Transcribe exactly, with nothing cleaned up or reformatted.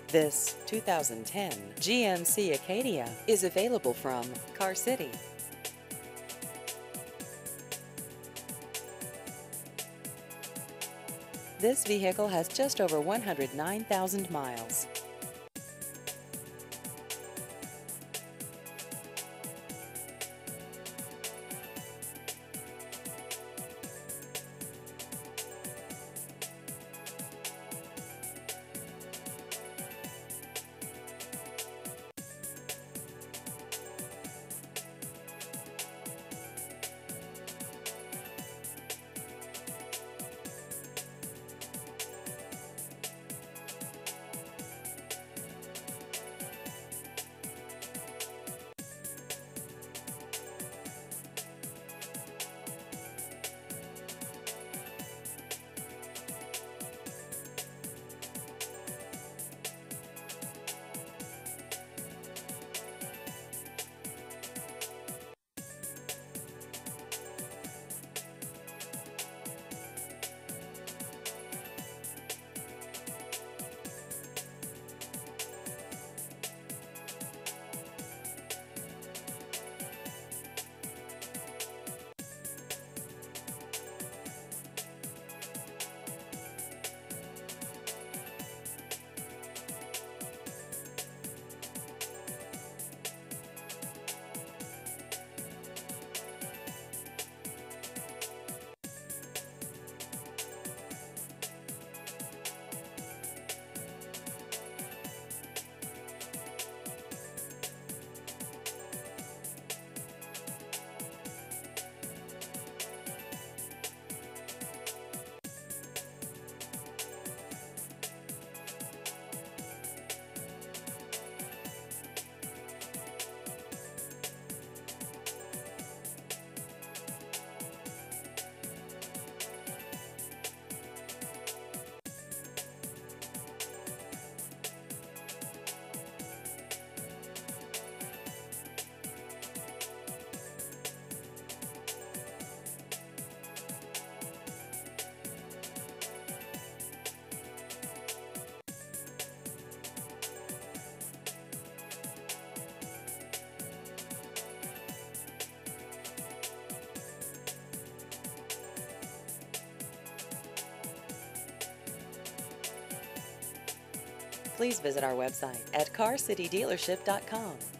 This two thousand ten G M C Acadia is available from Car City. This vehicle has just over one hundred nine thousand miles. Please visit our website at car city dealership dot com.